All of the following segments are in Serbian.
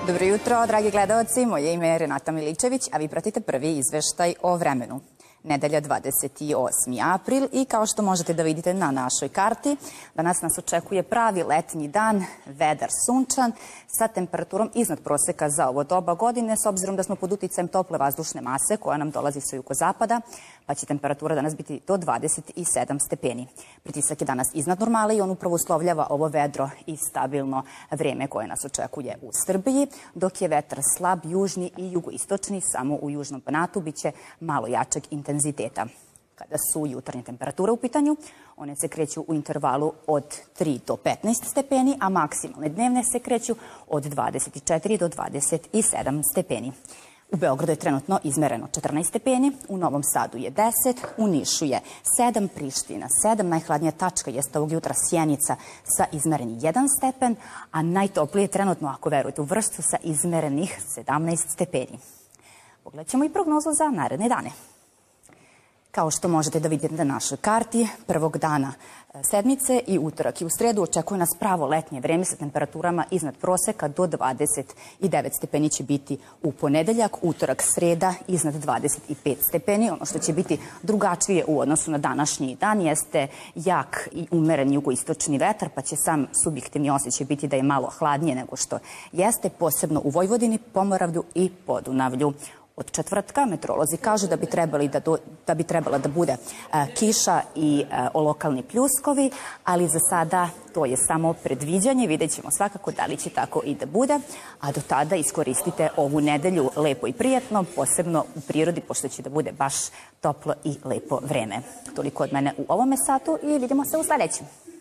Dobro jutro, dragi gledaoci. Moje ime je Renata Miličević, a vi pratite prvi izveštaj o vremenu. Nedelja 28. april i kao što možete da vidite na našoj karti, danas nas očekuje pravi letnji dan, vedar sunčan, sa temperaturom iznad proseka za ovo doba godine, s obzirom da smo pod uticajem tople vazdušne mase koja nam dolazi sa jugozapada, pa će temperatura danas biti do 27 stepeni. Pritisak je danas iznad normale i on upravo uslovljava ovo vedro i stabilno vreme koje nas očekuje u Srbiji, dok je vetar slab, južni i jugoistočni, samo u južnom Banatu biće malo jačeg intenziteta. Kada su jutarnje temperature u pitanju, one se kreću u intervalu od 3 do 15 stepeni, a maksimalne dnevne se kreću od 24 do 27 stepeni. U Beogradu je trenutno izmereno 14 stepeni, u Novom Sadu je 10, u Nišu je 7, Priština 7, najhladnija tačka jeste ovog jutra Sjenica sa izmereni 1 stepen, a najtoplije je trenutno, ako verujete, u Vršcu sa izmerenih 17 stepeni. Pogledat ćemo i prognozu za naredne dane. Kao što možete da vidite na našoj karti, prvog dana sedmice i utorak i u sredu očekuje nas pravo letnje vreme sa temperaturama iznad proseka do 29 stepeni će biti u ponedeljak, utorak, sreda iznad 25 stepeni. Ono što će biti drugačije u odnosu na današnji dan jeste jak i umeren jugoistočni vetar, pa će sam subjektivni osjećaj biti da je malo hladnije nego što jeste, posebno u Vojvodini, Pomoravlju i Podunavlju. Od četvrtka meteorolozi kažu da bi trebala da bude kiša i lokalni pljuskovi, ali za sada to je samo predviđanje. Vidjet ćemo svakako da li će tako i da bude, a do tada iskoristite ovu nedelju lepo i prijatno, posebno u prirodi, pošto će da bude baš toplo i lepo vreme. Toliko od mene u ovome satu i vidimo se u sledećem.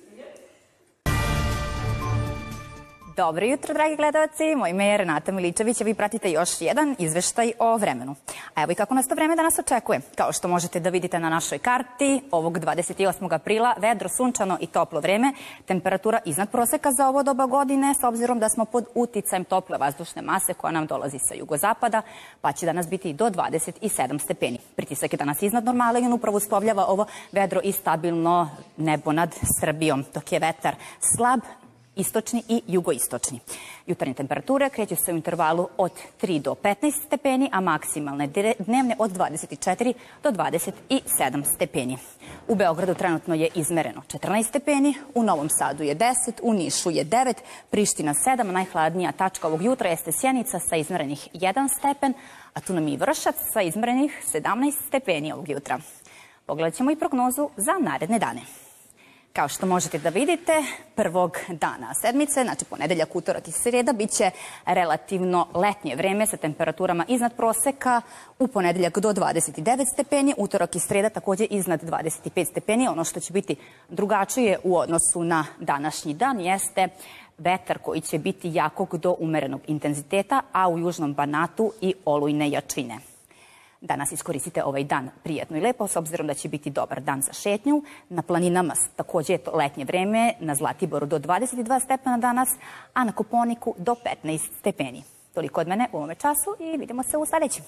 Dobro jutro, dragi gledalci. Moje ime je Renata Miličević, a vi pratite još jedan izveštaj o vremenu. A evo i kako nas to vreme danas očekuje. Kao što možete da vidite na našoj karti, ovog 28. aprila vedro, sunčano i toplo vreme, temperatura iznad proseka za ovo doba godine, s obzirom da smo pod uticajem tople vazdušne mase koja nam dolazi sa jugozapada, pa će danas biti do 27 stepeni. Pritisak je danas iznad normale i on upravo uslovljava ovo vedro i stabilno nebo nad Srbijom, dok je vetar slab, istočni i jugoistočni. Jutarnje temperature kreću se u intervalu od 3 do 15 stepeni, a maksimalne dnevne od 24 do 27 stepeni. U Beogradu trenutno je izmereno 14 stepeni, u Novom Sadu je 10, u Nišu je 9, Priština 7, najhladnija tačka ovog jutra jeste Sjenica sa izmerenih 1 stepen, a tu nam je i Vršac sa izmerenih 17 stepeni ovog jutra. Pogledat ćemo i prognozu za naredne dane. Kao što možete da vidite, prvog dana sedmice, znači ponedeljak, utorak i sreda, bit će relativno letnje vreme sa temperaturama iznad proseka, u ponedeljak do 29 stepeni, utorak i sreda takođe iznad 25 stepeni. Ono što će biti drugačije u odnosu na današnji dan jeste vetar koji će biti jakog do umerenog intenziteta, a u južnom Banatu i olujne jačine. Danas iskoristite ovaj dan prijatno i lepo, s obzirom da će biti dobar dan za šetnju. Na planinama takođe je to letnje vreme, na Zlatiboru do 22 stepena danas, a na Kopaoniku do 15 stepeni. Toliko od mene u ovome času i vidimo se u sledećem.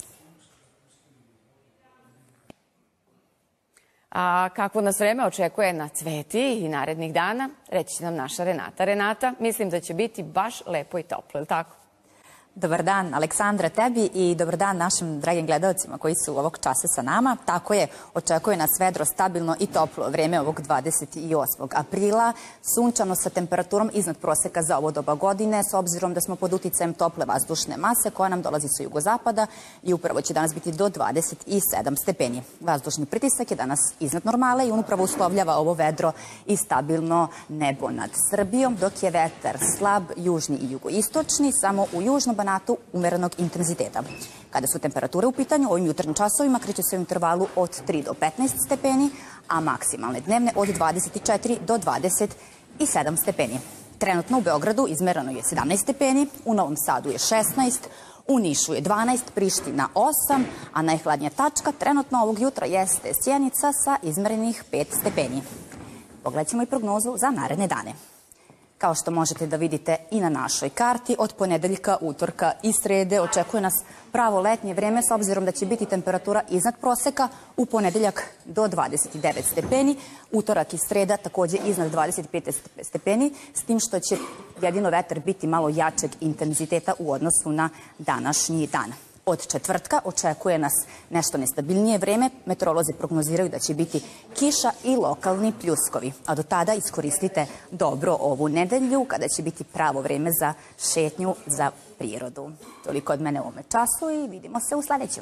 A kako nas vreme očekuje na Cveti i narednih dana, reći će nam naša Renata. Renata, mislim da će biti baš lepo i toplo, je li tako? Dobar dan, Aleksandra, tebi i dobar dan našim dragim gledalcima koji su ovog časa sa nama. Tako je, očekuje nas vedro, stabilno i toplo vreme ovog 28. aprila, sunčano sa temperaturom iznad proseka za ovo doba godine, s obzirom da smo pod uticajem tople vazdušne mase koja nam dolazi sa jugozapada i upravo će danas biti do 27 stepeni. Vazdušni pritisak je danas iznad normale i on upravo uslovljava ovo vedro i stabilno nebo nad Srbijom, dok je vetar slab, južni i jugoistočni, samo u južnom Banatu umerenog intenziteta. Kada su temperature u pitanju, ovim jutarnjim časovima kreće se u intervalu od 3 do 15 stepeni, a maksimalne dnevne od 24 do 27 stepeni. Trenutno u Beogradu izmereno je 17 stepeni, u Novom Sadu je 16, u Nišu je 12, Priština 8, a najhladnija tačka trenutno ovog jutra jeste Sjenica sa izmerenih 5 stepeni. Pogledat ćemo i prognozu za naredne dane. Kao što možete da vidite i na našoj karti, od ponedeljka, utorka i srede očekuje nas pravo letnje vreme s obzirom da će biti temperatura iznad proseka, u ponedeljak do 29 stepeni, utorak i sreda takođe iznad 25 stepeni, s tim što će jedino vetar biti malo jačeg intenziteta u odnosu na današnji dan. Od četvrtka očekuje nas nešto nestabilnije vreme. Meteorolozi prognoziraju da će biti kiša i lokalni pljuskovi. A do tada iskoristite dobro ovu nedelju kada će biti pravo vreme za šetnju za prirodu. Toliko od mene u ovome času i vidimo se u sledećem.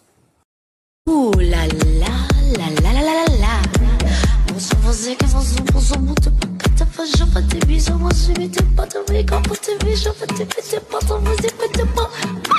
La la la la la la la. Bonsoir, você que você muito bacana, faz eu bater bicho, você me tem para ver, como te vejo, bater, bater, para você, bater,